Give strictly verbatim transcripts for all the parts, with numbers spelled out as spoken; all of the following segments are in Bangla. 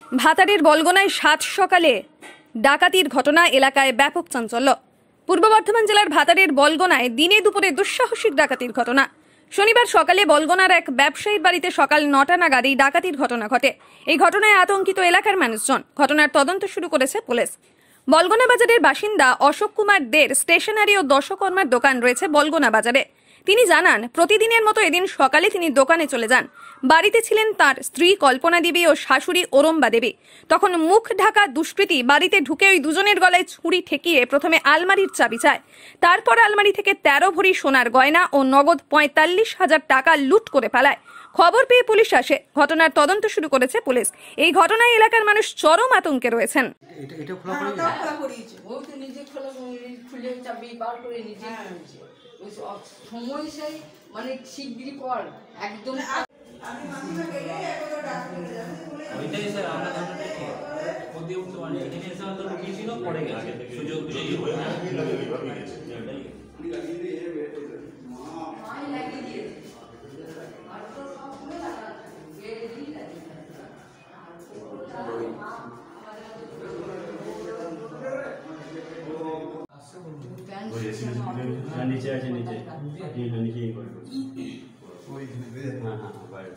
ভাতারের বলগোনায় সাত সকালে ডাকাতির ঘটনা এলাকায় ব্যাপক চাঞ্চল্য। পূর্ব বর্ধমান জেলার ভাতারের বলগোনায় দিনে দুপুরে দুঃসাহসিক ডাকাতির ঘটনা। শনিবার সকালে বলগোনার এক ব্যবসায়ীর বাড়িতে সকাল নটা নাগাদ এই ডাকাতির ঘটনা ঘটে। এই ঘটনায় আতঙ্কিত এলাকার মানুষজন। ঘটনার তদন্ত শুরু করেছে পুলিশ। বলগোনা বাজারের বাসিন্দা অশোক কুমার দের স্টেশনারি ও দশকর্মার দোকান রয়েছে বলগোনা বাজারে। তিনি জানান, প্রতিদিনের মতো এদিন সকালে তিনি দোকানে চলে যান। বাড়িতে ছিলেন তার স্ত্রী কল্পনা দেবী ও শাশুড়ি ওরম্বা দেবী। তখন মুখ ঢাকা দুষ্কৃতী বাড়িতে ঢুকে ওই দুজনের গলায় ছুরি ঠেকিয়ে প্রথমে আলমারির চাবি চায়। তারপর আলমারি থেকে তেরো ভরি সোনার গয়না ও নগদ পঁয়তাল্লিশ হাজার টাকা লুট করে পালায়। খবর পেয়ে পুলিশ আসে। ঘটনার তদন্ত শুরু করেছে পুলিশ। এই ঘটনায় এলাকার মানুষ চরম আতঙ্কে রয়েছেন। সময় সেই মানে শিগগিরই পর একদম ওইটাই স্যার আমরা ধারণাটা ঠিক কোন দিয়ে উঠতে পারি এখানে এসে আমাদের লুকিয়েছিল পড়ে গেছে সুযোগ বুঝেই হয়ে গেছে মাই লাগিয়ে দিয়েছে আর তো সব খুলে লাগা গেড়ে দিয়ে লাগে नीचे আছে नीचे ये नीचे ही कर ওই হ্যাঁ হ্যাঁ বাইরে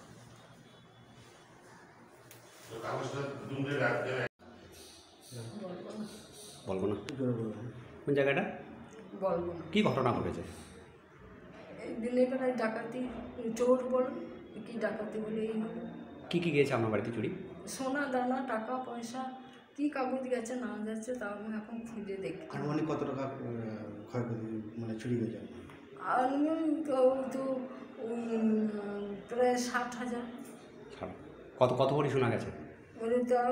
তো কাগজটা দুমে রাখতে বলবো না কোন জায়গাটা বলবো কি ঘটনা ঘটেছে? এই দিনের বেলায় ডাকাতি চোর বল কি ডাকাতি বলে এই কি কি গেছে আপনার বাড়িতে চুরি? সোনা দানা টাকা পয়সা কি কাগজ গেছে না যাচ্ছে তাও আমি এখন খুঁজে দেখি। আনুমানিক কত টাকা ক্ষয়ক্ষতি মানে চুরি হয়ে যায়? আনুমানিক তো প্রায় ষাট হাজার। কত কত ভরি শোনা গেছে? বলে তাও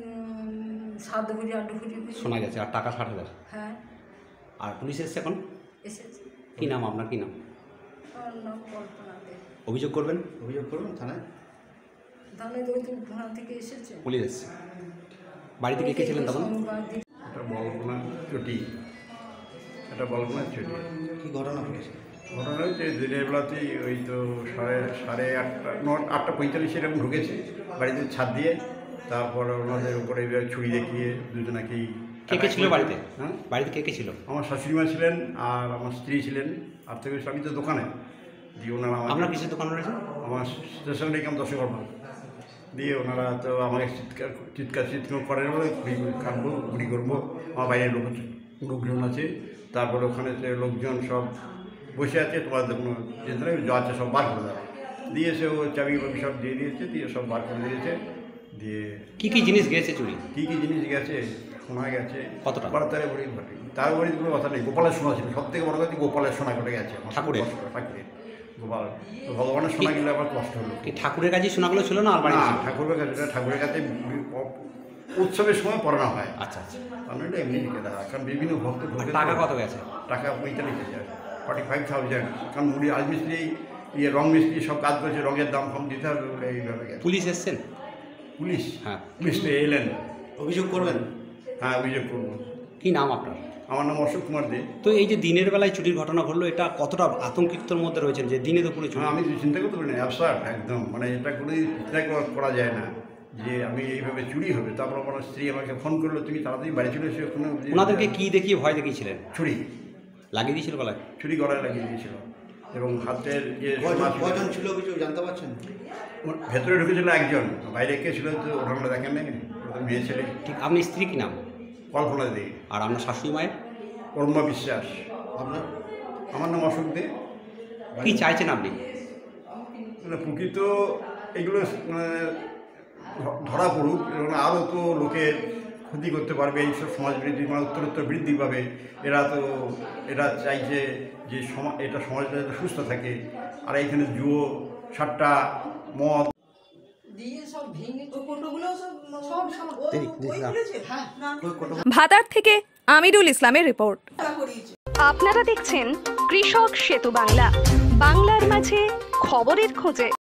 সাত ভরি আট ভরি শোনা গেছে। আর টাকা ষাট হাজার? হ্যাঁ। আর পুলিশ এসছে এখন? এসেছে। কী নাম আপনার? কী নাম? আমার নাম কল্পনা দে। অভিযোগ করবেন? অভিযোগ করবেন থানায়? থানায় তো থানা থেকে এসেছে, পুলিশ এসছে। বাড়িতে কে কে ছিলেন তখন? এটা বলগোনা চটি এটা বলগোনা চটি কী ঘটনা ঘটেছে? ঘটনা হচ্ছে দিনের বেলাতেই ওই তো সাড়ে সাড়ে আটটা নট আটটা পঁয়তাল্লিশে এরকম ঢুকেছে বাড়িতে ছাদ দিয়ে। তারপর ওনাদের উপরে ছুরি দেখিয়ে দুজনাকেই। কে কে ছিল বাড়িতে? হ্যাঁ, বাড়িতে কে কে ছিল? আমার শাশুড়িমা ছিলেন আর আমার স্ত্রী ছিলেন। আর থেকে আমি তো দোকানে দিয়ে ওনারা আপনার কিসের দোকান রয়েছে? আমার স্টেশনারি কাম দশকর্মা দিয়ে ওনারা তো আমাকে চিৎকার চিৎকার চিৎকার করেন বলে ঘুড়ি কাটবো ঘুড়ি করবো। আমার বাইরের লোক লোকজন আছে। তারপরে ওখানে লোকজন সব বসে আছে, তোমাদের কোনো চিন্তা নেই, যা আছে সব বার করে দেওয়া দিয়েছে। ও চাবি বাবি সব দিয়ে দিয়েছে, দিয়ে সব বার করে দিয়েছে। দিয়ে কী কী জিনিস গেছে চুরি? কী কী জিনিস গেছে শোনা গেছে কতটা? বারো তেরো ভরি ঘটে। তার ভরি কোনো কথা নেই। গোপালের সোনা ছিল সব থেকে বড় কথা, গোপালের সোনা ঘটে গেছে। ঠাকুরের? ঠাকুরের গোপাল ভগবানের সোনা গেলে আবার কষ্ট হলো। কি ঠাকুরের কাছে সোনাগুলো ছিল না আর বাড়ি? ঠাকুরের কাছে ঠাকুরের কাছে উৎসবের সময় পড়ানো হয়। আচ্ছা আচ্ছা। কারণ এটা এমনি লিখে দেওয়া, কারণ বিভিন্ন ভক্ত টাকা কত গেছে? টাকা পঁয়তাল্লিশ হাজার ফর্টি ফাইভ থাউজেন্ড। কারণ মুড়ি আজ মিস্ত্রি ইয়ে রং মিস্ত্রি সব কাজ করছে, রঙের দাম কম দিতে হবে বলে এইভাবে গেছে। পুলিশ এসছেন? পুলিশ? হ্যাঁ, পুলিশ এলেন। অভিযোগ করবেন? হ্যাঁ, অভিযোগ করবো। কী নাম আপনার? আমার নাম অশোক কুমার দে। তো এই যে দিনের বেলায় চুরির ঘটনা ঘটলো, এটা কতটা আতঙ্কিতর মধ্যে রয়েছেন যে দিনে দুপুরে চুরি? আমি চিন্তা করতে পারি না, অ্যাবসার্ড একদম, মানে এটা কোনো চিন্তা করা যায় না যে আমি এইভাবে চুরি হবে। তারপর আমার স্ত্রী আমাকে ফোন করলো, তুমি তাড়াতাড়ি বাড়ি চলে এসে ওখানে। ওনাদেরকে কী দেখিয়ে ভয় দেখিয়েছিলেন? ছুরি লাগিয়ে দিয়েছিল গলায়? ছুরি গলায় লাগিয়ে দিয়েছিল। এবং হাতের যে কজন ছিল কিছু জানতে পারছেন? ভেতরে ঢুকেছিল একজন, বাইরে কে ছিল তো ওটা দেখেন না, মেয়ে ছেলে। ঠিক। আপনার স্ত্রী কী নাম? কল্পনা দে। আর আপনার শাশুড়ি মায়ের? ওরম্বা বিশ্বাস। আপনার? আমার নাম অশোক দে। কী চাইছেন আপনি? মানে প্রকৃত এগুলো মানে ধরা পড়ুক, এবং আরও তো লোকের ক্ষতি করতে পারবে এইসব সমাজ বৃদ্ধি, মানে উত্তরোত্তর বৃদ্ধি পাবে। এরা তো এরা চাইছে যে সমাজ এটা সমাজটা যাতে সুস্থ থাকে। আর এইখানে জুয়ো সাতটা মদ দিয়ে সব ভেঙে ভাতার থেকে আমিরুল ইসলামের রিপোর্ট। আপনারা দেখছেন কৃষক সেতু বাংলা, বাংলার মাঝে খবরের খোঁজে।